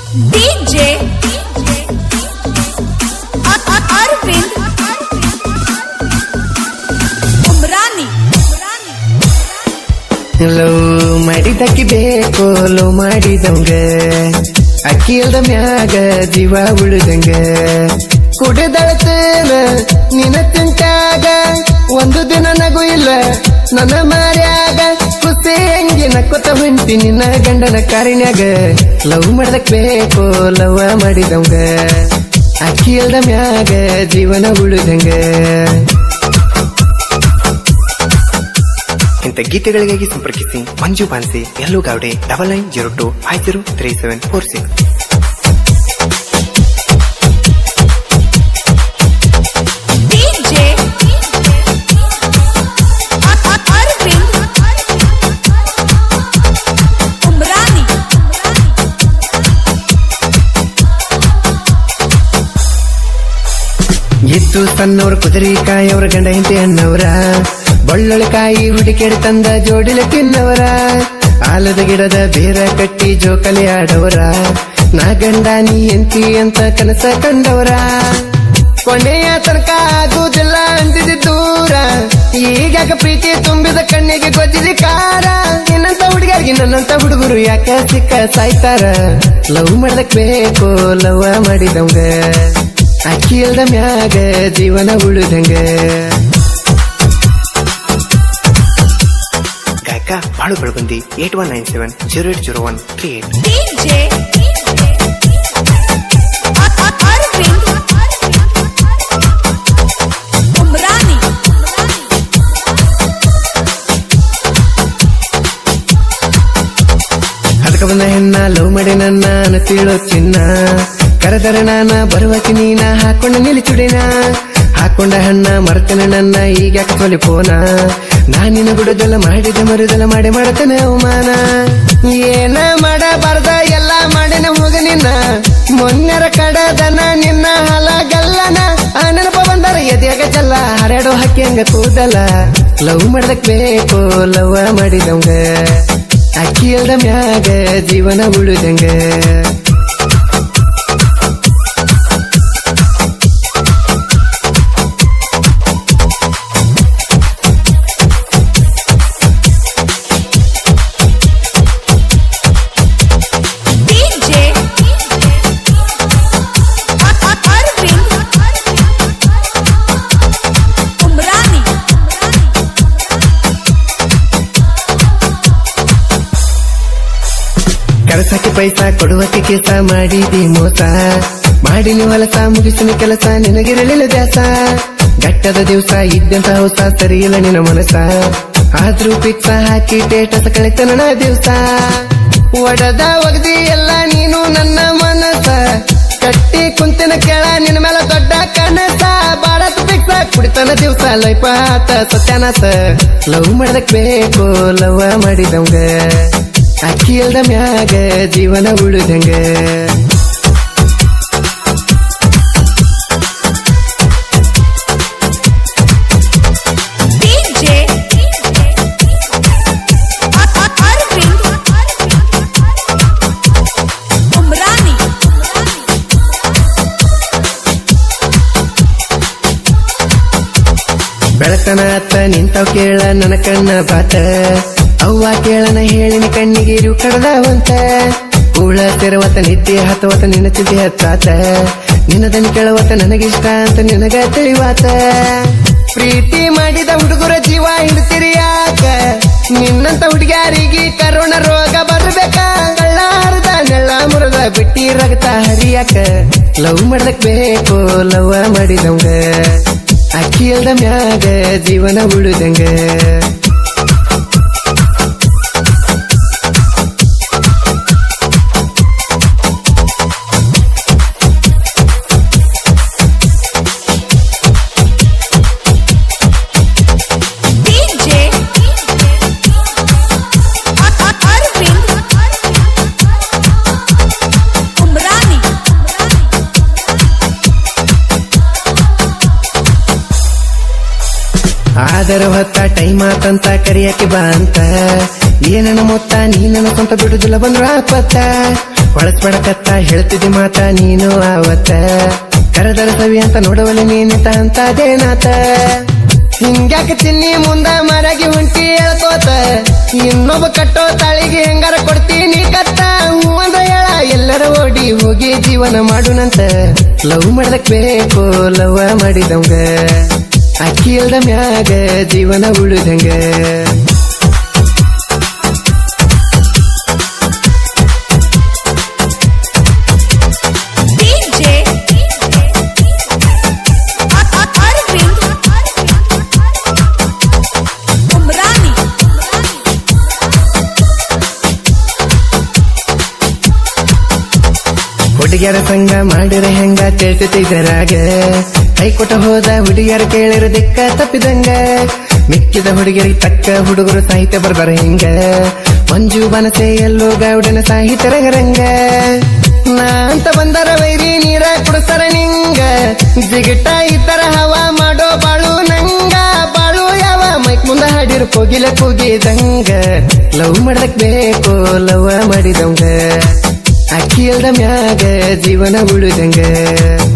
DJ Arvind Umrani. Love ಮಾಡಿದಕ್ಕಿ ಬೇಕು love ಮಾಡಿದಂಗ ಅಕ್ಕಿ ಇಲ್ದ ಮ್ಯಾಗ ಜೀವ ಉಳಿದಂಗ ಕುಡಿದಳತೇನ ನಿನ ತಿಂಟಾಗ ಒಂದು ದಿನ ನಗು ಇಲ್ಲ ನನ್ನ ಮಾರ್ಯಾಗ ಕುಸಿ ಹೆಂಗಿ ನಕ್ಕೊತ ಹೊಂಟಿ ನಿನ್ನ ಗಂಡನ ಕಾರಿನ್ಯಾಗ ಲವ್ ಮಾಡದಕ್ ಬೇಕು ಲವ್ ಮಾಡಿದಂಗ ಅಕ್ಕಿ ಇಲ್ದ ಮ್ಯಾಗ ಜೀವನ ಉಳಿದಂಗ. ಇಂಥ ಗೀತೆಗಳಿಗಾಗಿ ಸಂಪರ್ಕಿಸಿ ಮಂಜು ಬಾನ್ಸಿ ಯಲ್ಲೂ ಗಾವಡೆ 9902503746. DJ Arvind Umrani. ಎದ್ದು ಸಣ್ಣವ್ರ ಕುದುರೆಕಾಯವ್ರ ಗಂಡ ಹಿಂತೆ ಅನ್ನವರ ಬಳ್ಳೊಳಕಾಯಿ ಹುಡುಕೆಡೆ ತಂದ ಜೋಡಿಲೆ ತಿನ್ನವರ ಆಲದ ಗಿಡದ ಬೇರ ಕಟ್ಟಿ ಜೋಕಲಿ ಆಡವರ ನಾ ಗಂಡ ನೀ ಎಂತಿ ಅಂತ ಕನಸ ಕಂಡವರ ಕೊನೆಯ ತನಕ ಆಗುವುದಿಲ್ಲ ಅಂದಿದ್ದ ದೂರ ಈಗಾಗ ಪ್ರೀತಿ ತುಂಬಿದ ಕಣ್ಣಿಗೆ ಗೊಜ್ಜಿದ ಕಾರ ನಿನ್ನಂತ ಹುಡುಗರಿಗೆ ನನ್ನಂತ ಹುಡುಗರು ಯಾಕ ಸಿಕ್ಕ ಸಾಯ್ತಾರ ಲವ್ ಮಾಡದಕ್ ಬೇಕು ಲವ್ ಮಾಡಿದಂಗ ಅಕ್ಕಿ ಇಲ್ದ ಮ್ಯಾಗ ಜೀವನ ಉಳಿದಂಗ. ಗಾಯಕ ಬಾಳು ಬೆಳಗುಂದಿ 8197080138. DJ Arvind Umrani. ಅದಕ್ಕ ಬಂದ ಹೆಣ್ಣ ಲವ್ ಮಾಡಿ ನನ್ನ ತಿಳೋ ಚಿನ್ನ ಕರೆದರ ನಾನ ಬರುವಕಿ ನೀನ ಹಾಕೊಂಡ ನಿಲಿಚುಡಿನ ಹಾಕೊಂಡ ಹಣ್ಣ ಮರ್ತನ ನನ್ನ ಈಗ ತೊಲಿ ಫೋನ ನಾನಿನ ಬಿಡುದೆಲ್ಲ ಮಾಡಿದೆ ಮರುದೆಲ್ಲ ಮಾಡಿ ಮಾಡತೇನೆ ಅವಮಾನ ಏನ ಮಾಡಬಾರ್ದ ಎಲ್ಲ ಮಾಡಿನ ಹೋಗ ನಿನ್ನ ಮೊನ್ನೆರ ಕಡದನ ನಿನ್ನ ಹಲಗಲ್ಲನ ಆ ನೆನಪ ಬಂದರ ಎದೆಯಾಗ ಜಲ್ಲ ಹರಡೋ ಹಕ್ಕಿ ಹಂಗ ಕೂದಲ ಲವ್ ಮಾಡದಕ್ ಬೇಕು ಲವ್ ಮಾಡಿದಂಗ ಅಕ್ಕಿ ಇಲ್ದ ಮ್ಯಾಗ ಜೀವನ ಉಳಿದಂಗ. DJ Arvind Umrani. ಕಳಸಕ್ಕೆ ಪೈಸಾ ಕೊಡುವಕ್ಕೆ ಕೇಸ ಮಾಡಿದಿ ಮೋಸ ಮಾಡಿನಿ ಹೊಲಸ ಮುಗಿಸಿನ ಕೆಲಸ ನಿನಗಿರಲಿಲ್ಲ ದ್ಯಾಸ ಗಟ್ಟದ ದಿವಸ ಇದ್ದಂತ ಹೊಸ ಸರಿಯಿಲ್ಲ ನಿನ್ನ ಮನಸ ಆದ್ರೂ ಪಿಕ್ಸ ಹಾಕಿ ಟೇಟಸ ಕಳಿತ ನನ್ನ ದಿವಸ ಒಡದ ಒಗದಿ ಎಲ್ಲ ನೀನು ನನ್ನ ಮನಸ ಕಟ್ಟಿ ಕುಂತಿನ ಕೆಳ ನಿನ್ನ ಮೇಲೆ ದೊಡ್ಡ ಕನಸ ಬಾಳತ್ ಪಿಕ್ಸ ಕುಡಿತನ ದಿವಸ ಲೈಫ ಆತ ಸತ್ಯಾನಾಸ ಲವ್ ಮಾಡದಕ್ ಬೇಕು ಲವ್ ಮಾಡಿದಂಗ ಅಕ್ಕಿ ಇಲ್ದ ಮ್ಯಾಗ ಜೀವನ ಉಳಿದಂಗ. DJ Arvind Umrani. ಬೆಳತನ ಅತ್ತ ನಿಂತಾವ್ ಕೇಳ ನನ್ನ ಕಣ್ಣ ಬಾತ ಅವ್ವ ಕೇಳನ ಹೇಳಿನ ಕಣ್ಣಿಗೆ ಇರು ಕಡದವಂತ ಕೂಳ ತೆರವತ್ತ ನಿದ್ದೆ ಹತ್ತವತ್ತ ನಿನ್ನ ಚಿಂತೆ ಹತ್ತಾತ ನಿನ್ನದನ್ನ ಕೇಳವತ್ತ ನನಗಿಷ್ಟ ಅಂತ ನಿನಗ ತಿಳಿವಾತ ಪ್ರೀತಿ ಮಾಡಿದ ಹುಡುಗರ ಜೀವ ಹಿಡ್ತಿರಿ ಯಾಕ ನಿನ್ನಂತ ಹುಡುಗ್ಯಾರಿಗೆ ಕರೋಣ ರೋಗ ಬರ್ಬೇಕ ಕಳ್ಳ ಹರಿದ ನೆಳ್ಳ ಮುರದ ಬಿಟ್ಟಿ ರಗತ ಹರಿಯಾಕ ಲವ್ ಮಾಡದಕ್ ಬೇಕು ಲವ್ ಮಾಡಿದಂಗ ಅಕ್ಕಿ ಇಲ್ದ ಮ್ಯಾಗ ಜೀವನ ಉಳಿದಂಗ. DJ Arvind Umrani. ಆದರ ಹೊತ್ತ ಟೈಮ್ ಆತಂತ ಕರಿಯಕ್ಕೆ ಬಾ ಅಂತ ನೀ ನನ್ನ ಮೊತ್ತ ನೀ ನನ್ನ ಸ್ವಂತ ಬಿಡುದಿಲ್ಲ ಬಂದ್ರ ಆಪತ್ತ ಹೊಳಸ್ಬೇಡಕತ್ತ ಹೇಳ್ತಿದ್ದಿ ಮಾತ ನೀನು ಆವತ್ತ ಕರೆದರ ಸವಿ ಅಂತ ನೋಡವಲ್ಲ ನೀನಿತ ಅಂತದೇನಾತ ಹಿಂಗ್ಯಾಕ ಚಿನ್ನಿ ಮುಂದ ಮರಗಿ ಹೊಂಟಿ ಹೇಳ್ಕೋತ ಇನ್ನೊಬ್ಬ ಕಟ್ಟೋ ತಾಳಿಗೆ ಹೆಂಗಾರ ಕೊಡ್ತೀನಿ ಕತ್ತ ಹೂ ಅಂದ ಹೇಳ ಎಲ್ಲರ ಓಡಿ ಹೋಗಿ ಜೀವನ ಮಾಡುನಂತ ಲವ್ ಮಾಡದಕ್ ಬೇಕು ಲವ್ ಮಾಡಿದಂಗ ಅಕ್ಕಿ ಇಲ್ದ ಮ್ಯಾಗ ಜೀವನ ಉಳಿದಂಗ ಹುಡುಗಿಯರ ಸಂಗ ಮಾಡಿರ ಹೆಂಗ ತಿಳ್ತಿದ್ದರಾಗ ಕೈ ಕೊಟ್ಟ ಹೋದ ಹುಡುಗಿಯರ ಕೇಳಿರ ದಿಕ್ಕ ತಪ್ಪಿದಂಗ ಮಿಕ್ಕಿದ ಹುಡುಗಿಯರಿಗೆ ತಕ್ಕ ಹುಡುಗರು ಸಾಹಿತ್ಯ ಬರ್ಬಾರ ಹಿಂಗ ಮಂಜು ಬನಸೆ ಎಲ್ಲೋ ಗೌಡನ ಸಾಹಿತ್ಯ ರಂಗರಂಗ ನಾ ಅಂತ ಬಂದರ ವೈರಿ ನೀರ ಕುಡಿಸ್ತಾರ ನಿಂಗ ಜಿಗಿಟ ಇತರ ಹವಾ ಮಾಡೋ ಬಾಳು ನಂಗ ಬಾಳು ಯಾವ ಮೈಕ್ ಮುಂದ ಹಾಡಿರು ಕೋಗಿಲ ಕೂಗಿದಂಗ ಲವ್ ಮಾಡಕ್ ಬೇಕು ಲವ್ ಮಾಡಿದಂಗ ಅಕ್ಕಿ ಇಲ್ದ ಮ್ಯಾಗ ಜೀವನ ಉಳಿದಂಗ